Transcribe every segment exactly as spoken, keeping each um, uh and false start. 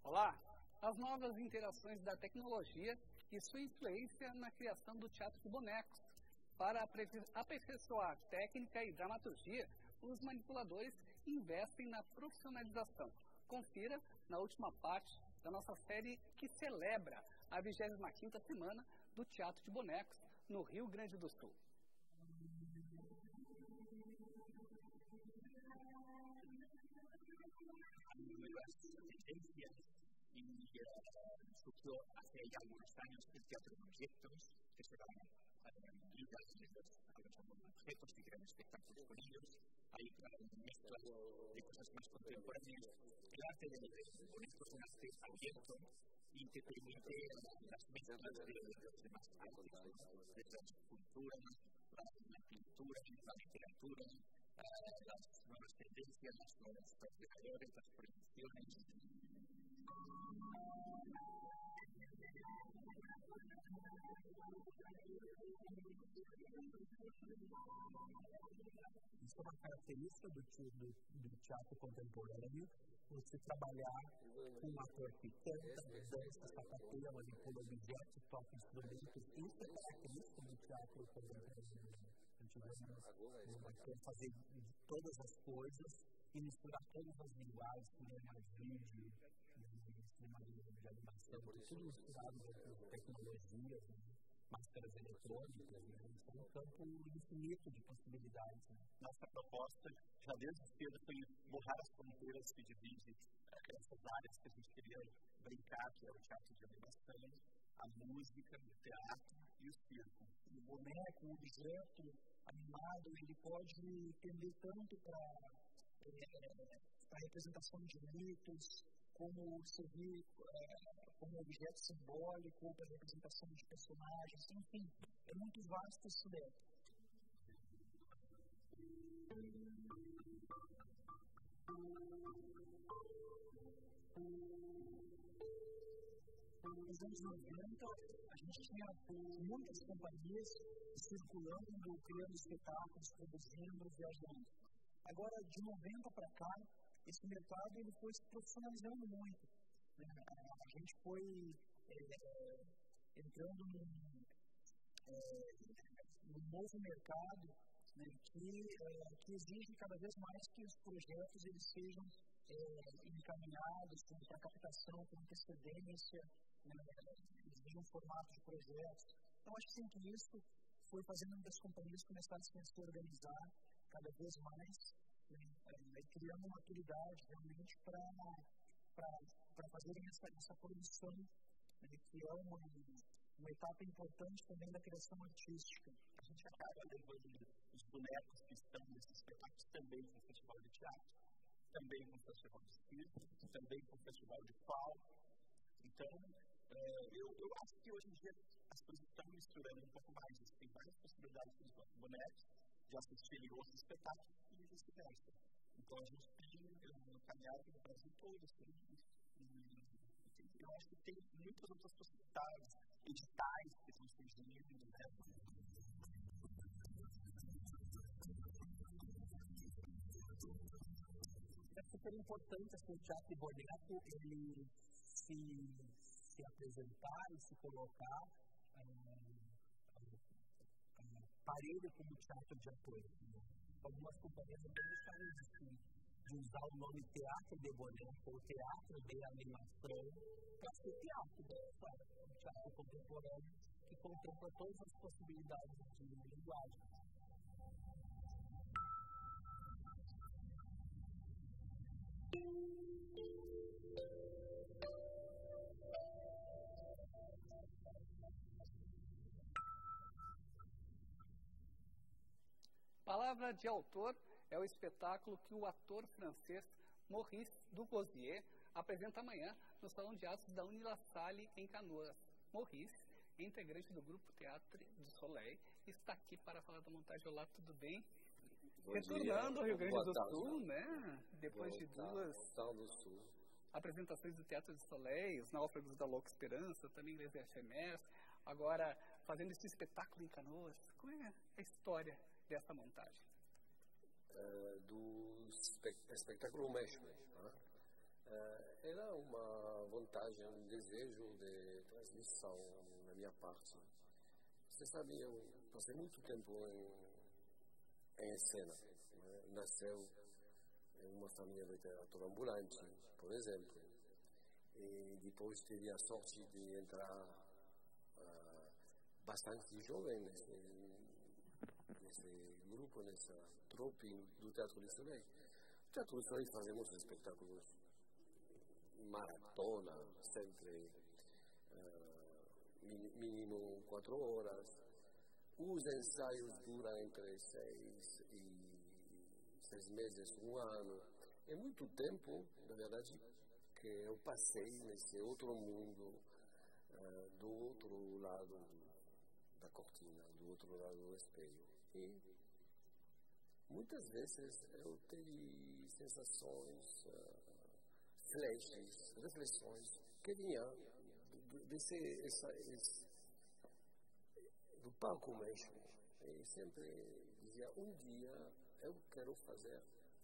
Olá! As novas interações da tecnologia e sua influência na criação do teatro de bonecos. Para aperfeiçoar técnica e dramaturgia, os manipuladores investem na profissionalização. Confira na última parte da nossa série que celebra a vigésima quinta semana do Teatro de Bonecos no Rio Grande do Sul. Y uh, surgió hace ya algunos años el teatro de proyectos, que se van a ligas de los objetos y crean espectáculos con ellos. Hay mezclas de cosas más contemporáneas. El arte de bonecos es un arte abierto y te permite las mezclas de los demás artes, de las culturas, la, la pintura, la literatura, uh, las nuevas tendencias, los nuevos creadores, las proyecciones. Isso é uma característica do, do, do teatro contemporâneo, você trabalhar com um ator que canta, dança, sapateia, manipula objetos, toca instrumentos. Isso é característica do teatro contemporâneo. A gente vê um ator fazer todas as coisas e misturar todas as linguagens, cinema, vídeo, cinema de animação, tudo misturado com tecnologias, máscaras eletrônicas, né? Então é um campo infinito de possibilidades. Né? Nossa proposta, já desde cedo, foi borrar as fronteiras que dividem essas áreas que a gente queria brincar, que é o teatro de animação, a música, o teatro e o circo. O boneco, o objeto animado, ele pode tender tanto para a representação de mitos, como servir é, como objeto simbólico, para a representação de personagens, enfim, é muito vasto isso daí. Nos anos noventa, a gente tinha muitas companhias circulando, criando espetáculos, produzindo, viajando. Agora, de noventa para cá, esse mercado ele foi se profissionalizando muito. Né? A gente foi é, entrando num, é, num novo mercado, né, que, é, que exige cada vez mais que os projetos eles sejam é, encaminhados para a captação com antecedência, né, exige um formato de projetos. Então, acho sim que isso foi fazendo com que as companhias começassem a se organizar cada vez mais, né, é, criando maturidade realmente para fazerem essa, essa produção, né, que é uma, uma etapa importante também da criação artística. A gente acaba levando os bonecos que estão nesses espetáculos também com o Festival de Teatro, também com o Festival de Circo, também com o Festival de Palco. Então, é, eu, eu acho que hoje em dia as coisas estão misturando um pouco mais. Tem várias possibilidades para os bonecos de assistirem outros espetáculos e vice-versa. Então, a gente tem um caminhado no Brasil todo, assim, e, e eu acho que tem muitas outras possibilidades, editais que estão surgindo, né? É super importante assim, o teatro de boneco ele se, se apresentar e se colocar parelho como teatro de apoio. Né? Algumas companhias não deixaram de, de usar o nome teatro de boneco ou teatro de animação para ser teatro, né? Um teatro contemporâneo que contempla todas as possibilidades de linguagem. Palavra de Autor é o espetáculo que o ator francês Maurice Dugossier apresenta amanhã no Salão de Atos da Unilassalle, em Canoas. Maurice, integrante do grupo Teatro du Soleil, está aqui para falar da montagem. Olá, tudo bem? Bom Retornando ao Rio Grande do tarde. Sul, né? Depois Boa de tarde, duas do Sul. apresentações do Teatro du Soleil, Os Náufragos da Louca Esperança, também Les Efemères, agora fazendo esse espetáculo em Canoas. Como é a história dessa montagem? Uh, do espe espetáculo mesmo. Né? uh, era uma vantagem, um desejo de transmissão na minha parte. Você sabe, eu passei muito tempo em, em cena. Né? Nasceu em uma família de teatro ambulante, por exemplo. E depois tive a sorte de entrar uh, bastante jovem nesse, nesse grupo, nessa trupe do Teatro do Soleil. No Teatro do Soleil fazemos espetáculos maratona, sempre uh, mínimo quatro horas. Os ensaios duram entre seis e seis meses, um ano. É muito tempo, na verdade, que eu passei nesse outro mundo, uh, do outro lado da cortina, do outro lado do espelho. E muitas vezes eu tive sensações, uh, flashes, reflexões que vinham desse, essa, esse, do palco mesmo. E sempre dizia, um dia eu quero fazer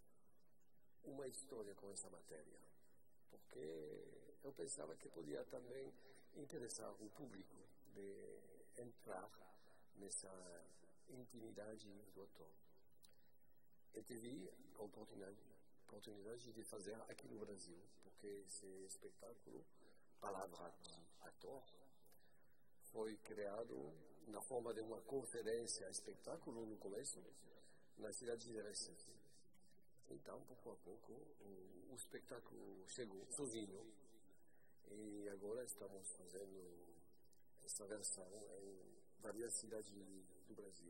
uma história com essa matéria. Porque eu pensava que podia também interessar o público de entrar nessa intimidade do ator. Eu tive a oportunidade, oportunidade de fazer aqui no Brasil, porque esse espetáculo, Palavra de Ator, foi criado na forma de uma conferência, espetáculo no começo, na cidade de Recife. Então, pouco a pouco, o, o espetáculo chegou sozinho e agora estamos fazendo essa versão em várias cidades do Brasil.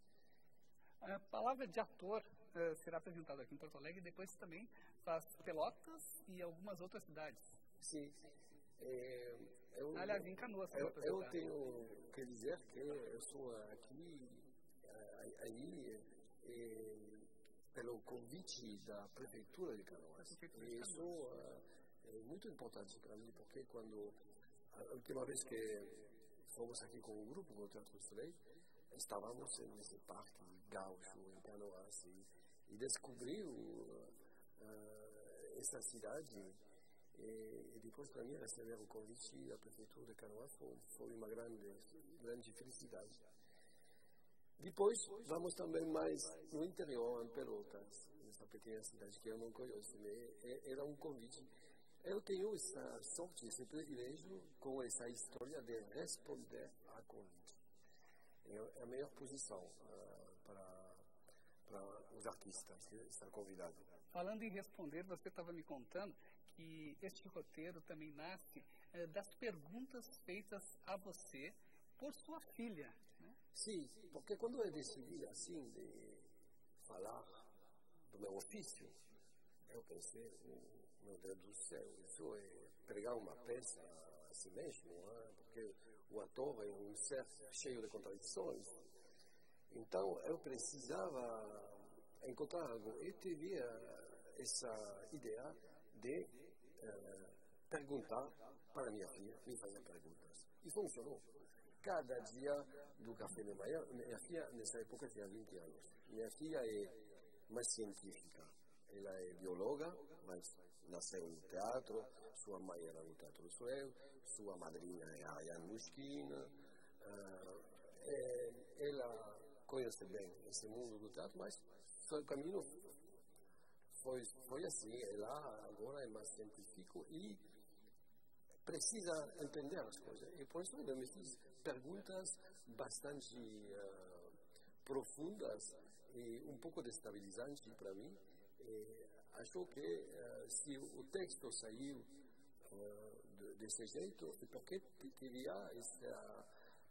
A palavra de ator uh, será apresentada aqui em Porto Alegre e depois também faz Pelotas e algumas outras cidades. Sim. É, eu, Aliás, em Canoas. Eu, eu tenho que dizer que eu sou aqui, aí, é, pelo convite da Prefeitura de Canoas. E isso uh, é muito importante para mim, porque quando a última vez que fomos aqui com o grupo, com o Teatro do Soleil, estávamos nesse parque gaúcho em Canoas e, e descobriu uh, uh, essa cidade. E, e depois, para mim, receber o convite da Prefeitura de Canoas foi, foi uma grande, grande felicidade. Depois, vamos também mais no interior, em Pelotas, nessa pequena cidade que eu não conheço. Era um convite. Eu tenho essa sorte, esse privilégio, com essa história de responder a convite. É a melhor posição uh, para, para os artistas que estão convidados. Falando em responder, você estava me contando que este roteiro também nasce eh, das perguntas feitas a você por sua filha. Sim, porque quando eu decidi assim de falar do meu ofício, eu pensei, oh, meu Deus do céu, isso é pregar uma peça a si mesmo, hein? Porque o ator é um ser cheio de contradições. Então eu precisava encontrar algo. Eu tive essa ideia de uh, perguntar para minha filha, me fazer perguntas. E funcionou. Cada dia do café da manhã, minha filha nessa época tinha vinte anos. Minha filha é mais científica. Ela é bióloga, mas nasceu no teatro. Sua mãe era no Teatro do Soleil, sua madrinha é a Ariane Mushkina. Uh, é, ela conhece bem esse mundo do teatro, mas seu caminho foi, foi assim. Ela agora é mais científico e precisa entender as coisas. E por isso eu me fiz perguntas bastante uh, profundas e um pouco destabilizantes para mim. E acho que uh, se o texto saiu uh, de, desse jeito, é porque teria essa,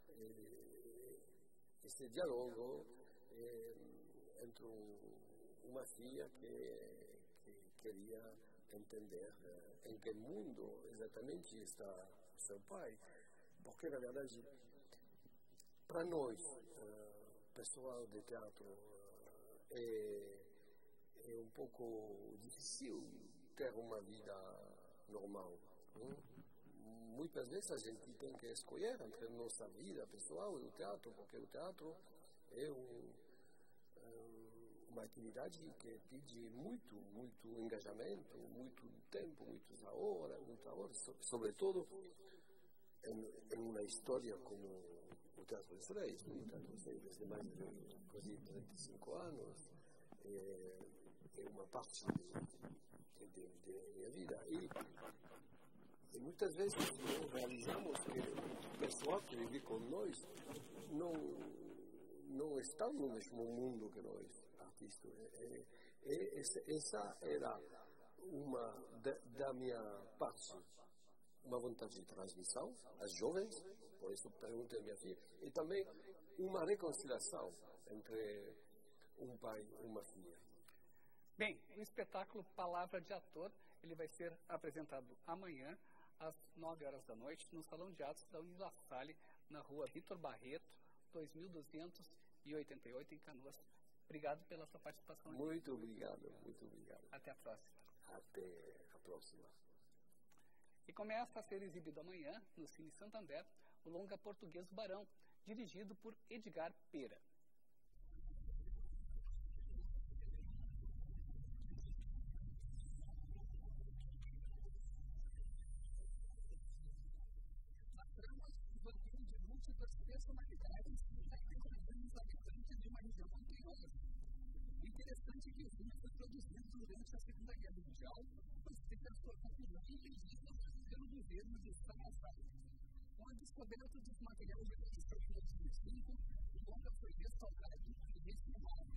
esse diálogo eh, entre uma filha que, que queria entender uh, em que mundo exatamente está o seu pai, porque na verdade para nós uh, pessoal de teatro uh, é, é um pouco difícil ter uma vida normal. Hein? Muitas vezes a gente tem que escolher entre nossa vida pessoal e o teatro, porque o teatro é um, um uma atividade que pede muito, muito engajamento, muito tempo, muitas horas, muitas horas, sobretudo em, em uma história como o Teatro dos Reis. O Teatro dos Reis desde mais de quase trinta e cinco anos, é, é uma parte de, de, de, de minha vida. E, e muitas vezes nós realizamos que o pessoal que vive com nós não, não está no mesmo mundo que nós. Isto é, é, é, essa era uma da, da minha parte, uma vontade de transmissão às jovens, por isso perguntei à minha filha, e também uma reconciliação entre um pai e uma filha. Bem, o espetáculo Palavra de Ator, ele vai ser apresentado amanhã às nove horas da noite no Salão de Atos da Unilassalle, na rua Vitor Barreto, dois mil duzentos e oitenta e oito, em Canoas. Obrigado pela sua participação. Muito obrigado, muito obrigado. Até a próxima. Até a próxima. E começa a ser exibido amanhã, no Cine Santander, o longa Português do Barão, dirigido por Edgar Pera. A trama bandido de múltiplas personalidades os habitantes de uma região montanhosa. O interessante é que o filme foi produzido durante a Segunda Guerra Mundial, mas se transformou por legítima pelo governo de Salazar. Com a descoberta dos materiais de reconstrução em dois mil e cinco, o longa foi restaurado e refilmado.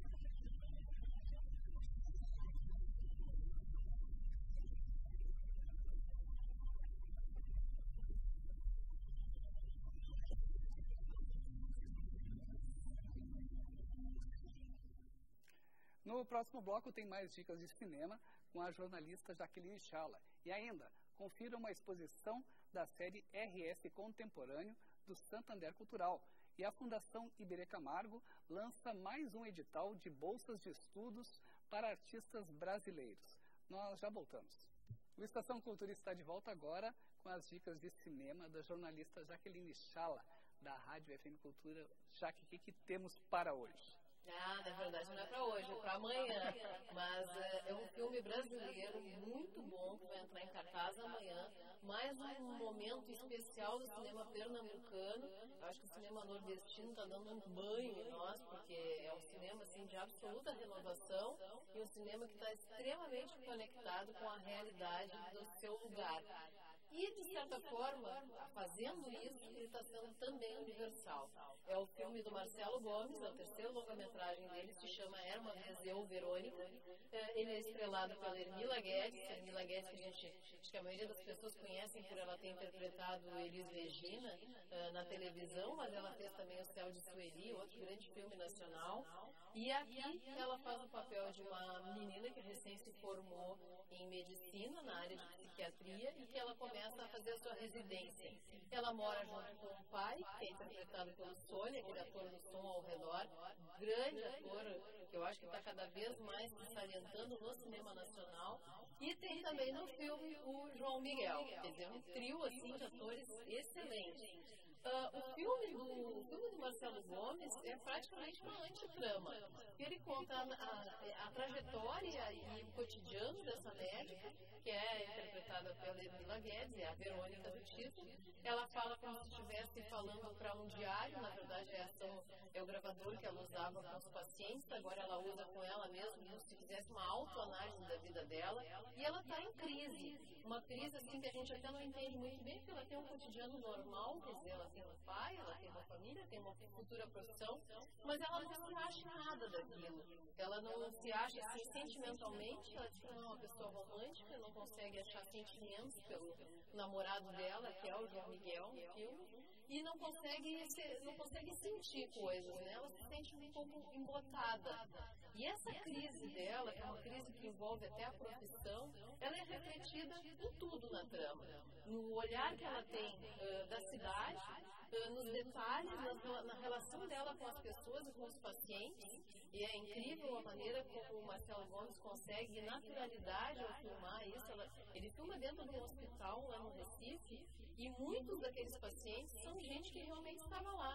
No próximo bloco tem mais dicas de cinema com a jornalista Jaqueline Chala. E ainda, confira uma exposição da série R S Contemporâneo do Santander Cultural. E a Fundação Iberê Camargo lança mais um edital de bolsas de estudos para artistas brasileiros. Nós já voltamos. O Estação Cultura está de volta agora com as dicas de cinema da jornalista Jaqueline Chala, da Rádio F M Cultura. Jaque, o que, que temos para hoje? Ah, na verdade não é para hoje, é para amanhã. Mas é, é um filme brasileiro muito bom que vai entrar em cartaz amanhã. Mais um momento especial do cinema pernambucano. Eu acho que o cinema nordestino está dando um banho em nós, porque é um cinema assim, de absoluta renovação e um cinema que está extremamente conectado com a realidade do seu lugar. E, de certa forma, fazendo isso, ele está sendo também universal. É o filme do Marcelo Gomes, é o terceiro longa-metragem dele, se chama Era Uma Vez Eu, Verônica. Ele é estrelado pela Hermila Guedes, Hermila Guedes que a gente, acho que a maioria das pessoas conhecem por ela ter interpretado Elis Regina uh, na televisão, mas ela fez também O Céu de Sueli, outro grande filme nacional. E aqui ela faz o papel de uma menina que recém se formou em medicina, na área de psiquiatria, e que ela começa a fazer a sua residência. Ela mora junto com o pai, que é interpretado pelo Sônia, aquele ator do Som ao Redor, grande ator, que eu acho que está cada vez mais se salientando no cinema nacional. E tem também no filme o João Miguel, quer dizer, um trio assim, de atores excelentes. Uh, o, filme do, o filme do Marcelo Gomes é praticamente uma antitrama. Ele conta a, a, a trajetória e o cotidiano dessa médica, que é interpretada pela Hermila Guedes, é a Verônica do título. Ela fala como se estivesse falando para um diário, na verdade é, são, é o gravador que ela usava com os pacientes, agora ela usa com ela mesma, como se fizesse uma autoanálise da vida dela. E ela está em crise, uma crise assim que a gente até não entende muito bem, porque ela tem um cotidiano normal, quer dizer, ela tem um pai, ela tem uma família, tem uma futura profissão, mas ela não se acha nada daquilo. Ela não se acha assim sentimentalmente, ela diz que não é uma pessoa romântica, não consegue achar sentimentos pelo namorado dela, que é o João Miguel no filme, e não consegue, se, não consegue sentir coisas, né? Ela se sente um pouco embotada. E essa crise dela, que é uma crise que envolve até a profissão, ela é refletida em tudo na trama. No olhar que ela tem uh, da cidade, uh, nos detalhes, na, na relação dela com as pessoas e com os pacientes. E é incrível a maneira como o Marcelo Gomes consegue naturalidade ao filmar isso. Ela, ele filma dentro de um hospital lá no Recife, e muitos daqueles pacientes são gente que realmente estava lá.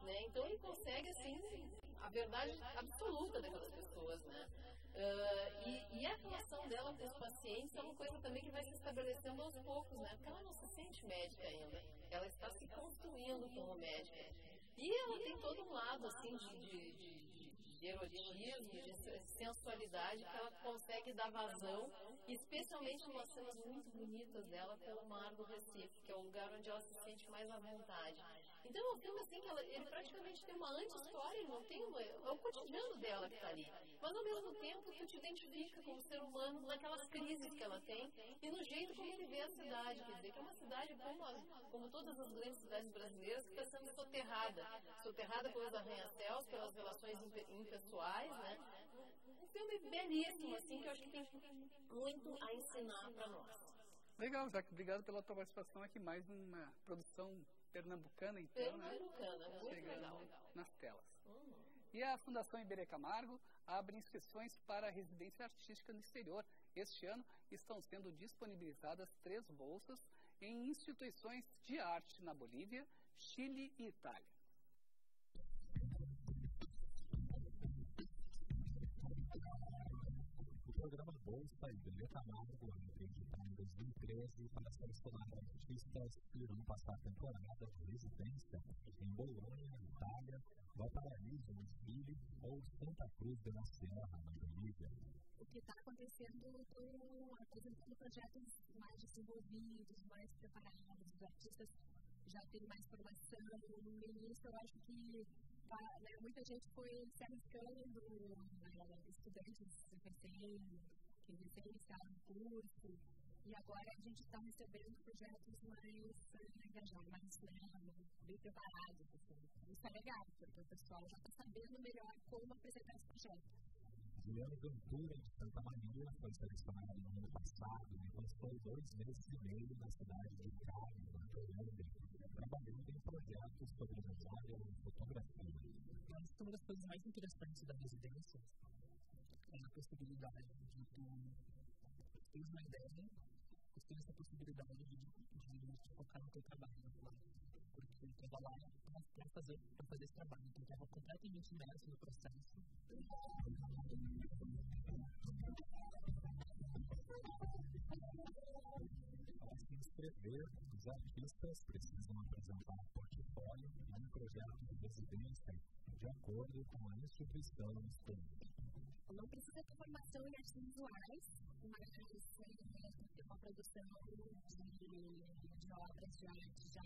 né? Então ele consegue, assim, a verdade absoluta daquelas pessoas, né? Uh, e, e a relação dela com os pacientes é uma coisa também que vai se estabelecendo aos poucos, né? Porque ela não se sente médica ainda, ela está se construindo como médica. E ela tem todo um lado, assim, de, de, de, de erotismo, de sensualidade, que ela consegue dar vazão, especialmente em umas cenas muito bonitas dela com o Mar do Recife, que é o lugar onde ela se sente mais à vontade. Então é um filme assim que ela, ele praticamente tem uma anti-história, ele não tem uma, é o cotidiano dela que está ali. Mas ao mesmo tempo tu te identifica como ser humano naquelas crises que ela tem e no jeito como ele vê a cidade. Quer dizer, que é uma cidade como, as, como todas as grandes cidades brasileiras que está sendo soterrada. Soterrada pelos arranha-céus, pelas relações impessoais, né? Um filme belíssimo, assim, que eu acho que tem muito a ensinar para nós. Legal, Zac, obrigado pela tua participação aqui, mais uma produção pernambucana, então, pernambucana, né? muito Chegando legal. nas telas. Uhum. E a Fundação Iberê Camargo abre inscrições para a residência artística no exterior. Este ano estão sendo disponibilizadas três bolsas em instituições de arte na Bolívia, Chile e Itália. O programa Bolsa Iberê Camargo abre em dois mil e treze para selecionar artistas que irão passar a temporada de residência em Bolonha, Itália, Valparaíso, no Chile ou Santa Cruz de la Sierra, na Bolívia. O que está acontecendo, estou apresentando projetos mais desenvolvidos, mais preparados, os artistas já têm mais formação. No início, eu acho que né, muita gente foi se arriscando, né, estudantes recém, que recém iniciaram o curso, e agora a gente está recebendo projetos mais engajados, mais né, bem preparados. Assim. Isso é legal, porque o pessoal já está sabendo melhor como apresentar esse projeto. Juliana Ventura, de Santa Maria, foi selecionada no ano passado e passou dois meses e meio na cidade de Cali, na Colômbia, trabalhando em projetos sobre memória e fotografia. Mas uma das coisas mais interessantes da residência é a possibilidade de tu ter uma ideia, tu ter essa possibilidade de, de, de focar no teu trabalho. Porque tu estava lá para fazer, fazer esse trabalho, tu estava completamente imerso no processo. Para se inscrever, os artistas precisam apresentar um portfólio e um projeto de residência de acordo com a instituição escolhida. Não precisa ter formação em artes visuais, mas ter uma produção de, de obras de arte já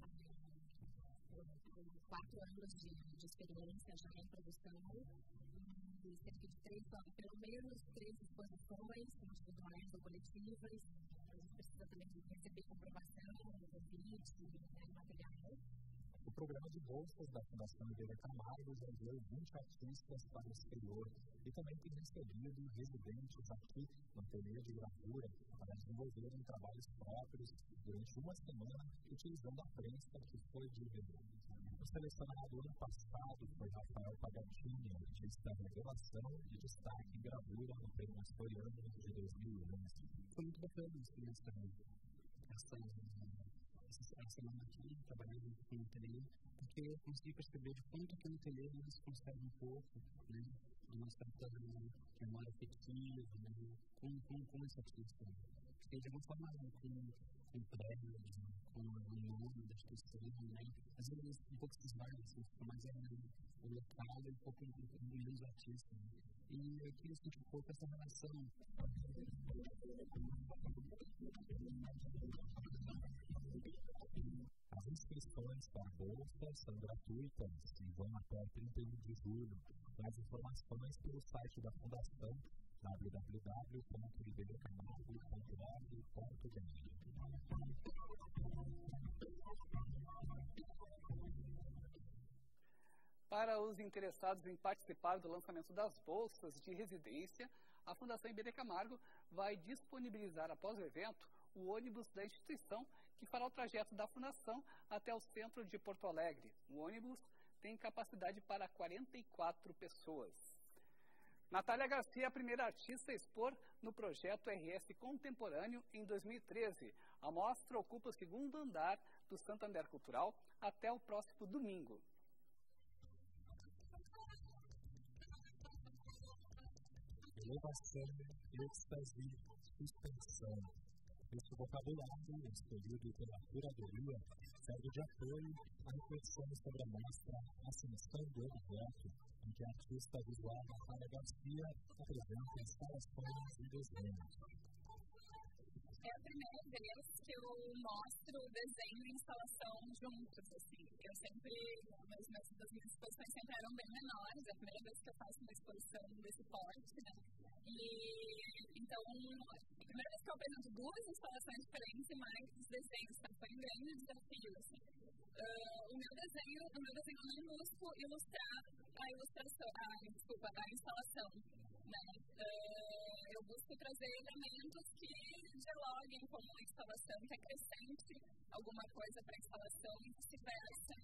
com quatro anos de, de experiência já em produção, e cerca de três, pelo menos três exposições individuais ou coletivas. A gente precisa também receber comprovação, convite, né, material. O programa de bolsas da Fundação Iberê Camargo já enviou vinte artistas para o exterior e também tem recebido residentes aqui no ateliê de gravura para desenvolverem trabalhos próprios durante uma semana, utilizando a prensa que foi de reunião. O selecionado ano passado foi Rafael Pagatini, artista revelação e destaque em gravura no Prêmio Mastoriano de dois mil e onze. Foi muito bacana a experiência também. Essa essa semana aqui, trabalhando com o ateliê, porque eu consegui perceber de quanto que no ateliê eles conseguem um pouco, né, de uma certa memória afetiva, né, com, com, com esse artista. Porque de alguma forma, com, com o prédio, com o nome da instituição, né, às vezes um pouco se esbarra, assim, fica mais é, o local e um pouco menos o artista. Né. E eu queria sentir um pouco essa relação. As inscrições para a bolsa são gratuitas e vão até trinta e um de julho. Mais informações pelo site da Fundação w w w ponto iberê camargo ponto org ponto b r. Para os interessados em participar do lançamento das bolsas de residência, a Fundação Iberê Camargo vai disponibilizar após o evento o ônibus da instituição que fará o trajeto da Fundação até o centro de Porto Alegre. O ônibus tem capacidade para quarenta e quatro pessoas. Natália Garcia é a primeira artista a expor no projeto R S Contemporâneo em dois mil e treze. A mostra ocupa o segundo andar do Santander Cultural até o próximo domingo. elevação, êxtase, suspensão. Esse vocabulário, escolhido pela curadoria, serve de apoio à reflexão sobre a mostra Ascensão do Objeto, em que a artista visual Natália Garcia apresenta instalações e desenhos. É a primeira vez que eu mostro desenho e instalação juntos, assim. Eu sempre, as minhas, as minhas exposições sempre eram bem menores, é a primeira vez que eu faço uma exposição desse porte, né? E, então, a primeira vez que eu apresento duas instalações diferentes e mais desenhos, tá? Foi um grande desafio, assim. Uh, o meu desenho, o meu desenho eu não busco ilustrar a ilustração, a, desculpa, a instalação, né? Uh, eu busco trazer elementos que dialoguem com a instalação, que acrescente alguma coisa para a instalação e vice-versa.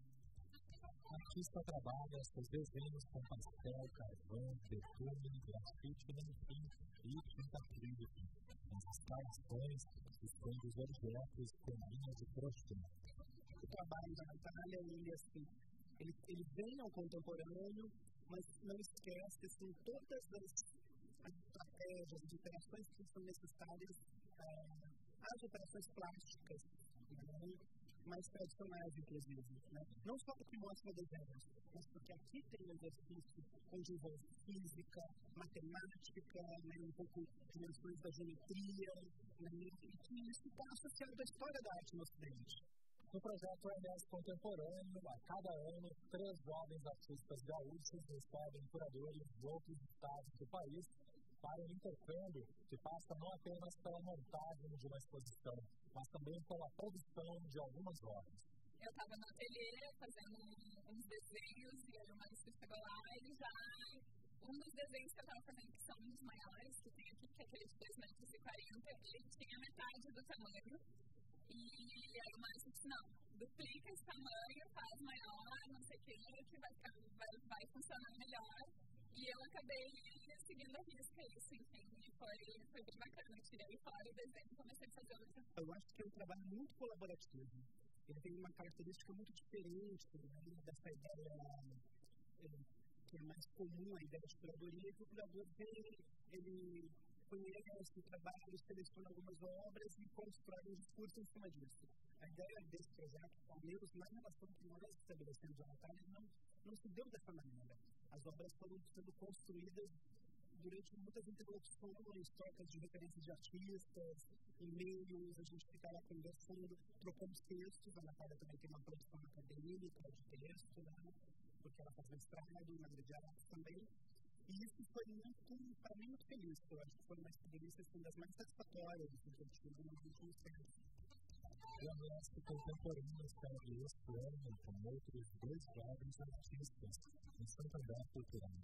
O artista trabalha seus desenhos com pastel, carvão, betume, grafite, enfim, e tinta acrílica. Nas instalações, expõe os objetos com linha de crochê. O trabalho da Natália, ele, assim, ele, ele vem ao contemporâneo, mas não esquece assim, todas as, as estratégias, as operações que são necessárias, ah, as operações plásticas, né, mais tradicionais, inclusive. Né? Não só porque mostra desenhos, mas porque aqui tem um exercício onde envolve física, matemática, né, um pouco de dimensões da geometria, né, e que isso está associado à história da arte no Ocidente. No projeto O M S Contemporâneo, a cada ano, três jovens artistas gaúchos recebem curadores de outros estados do país para um intercâmbio que passa não apenas pela montagem de uma exposição, mas também pela produção de algumas obras. Eu estava no ateliê fazendo uns desenhos e aí o Maurício chegou lá e já um dos desenhos que eu estava fazendo, que são um dos maiores que tem aqui, que é aquele de dois metros e quarenta, ele tinha metade do tamanho. E aí o Maurício disse, não, duplica esse tamanho, faz maior, não sei o que, que vai, ficar, vai, vai funcionar melhor. E eu acabei seguindo a risca isso, enfim, e foi, foi bem bacana. Eu tirei fora o desenho e comecei a fazer outra. Eu acho que é um trabalho muito colaborativo. Ele tem uma característica muito diferente, né, dessa ideia é, que é mais comum, a ideia de curadoria, que o curador vem, ele conhece o trabalho, seleciona algumas obras e constrói um discurso em cima disso. A ideia desse projeto, ao menos na relação que nós estabelecemos a Natália, não, não se deu dessa maneira. As obras foram sendo construídas durante muitas interlocuções, trocas de referências de artistas, e-mails, a gente fica lá conversando, trocamos textos. A Natália também tem uma produção acadêmica de texto, né? Porque ela faz mestrado na Grande Arte também. E isso foi muito, para mim, muito feliz. Eu acho que foi uma experiência assim, das mais satisfatórias assim, que eu tive nos últimos tempos. O M S Contemporâneo escreve este ano com outros dois jovens artistas em Santander Cultural.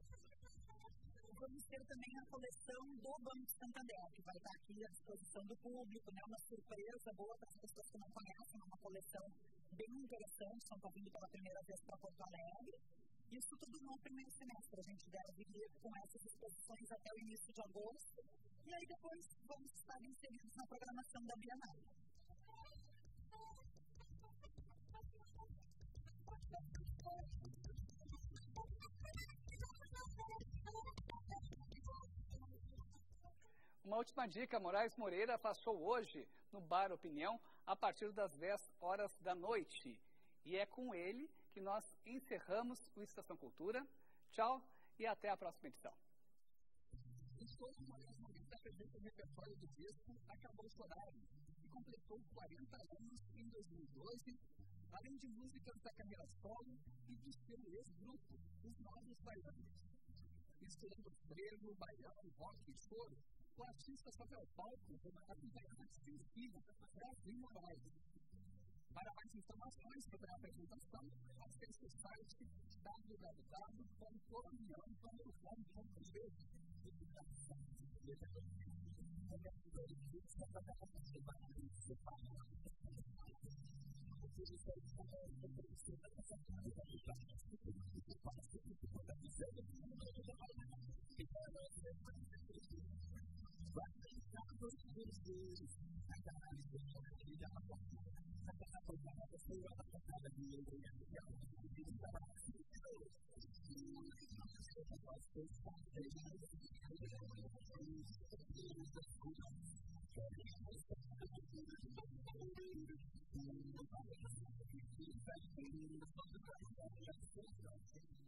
Vamos ter também a coleção do Banco Santander, que vai estar aqui à disposição do público, né? Uma surpresa boa para as pessoas que não conhecem, uma coleção bem interessante, estão vindo pela primeira vez para Porto Alegre. Isso tudo no primeiro semestre, a gente deve ir com essas exposições até o início de agosto, e aí depois vamos estar inseridos na programação da Bienal. Uma última dica, Moraes Moreira passou hoje no Bar Opinião a partir das dez horas da noite. E é com ele que nós encerramos o Estação Cultura. Tchau e até a próxima edição. O show do Moraes Moreira apresenta o repertório do disco Acabou Chorar, que completou quarenta anos em dois mil e doze, além de músicas da carreira solo e do seu ex-grupo, os Novos Baianos. Misturando frevo, baião, rock e choro, o artista sobe ao palco com uma acompanhante sensível, Brasil Moraes. Para mais informações sobre a apresentação, acesse o site w w w ponto opinião ponto com ponto b r. Vai Thank you.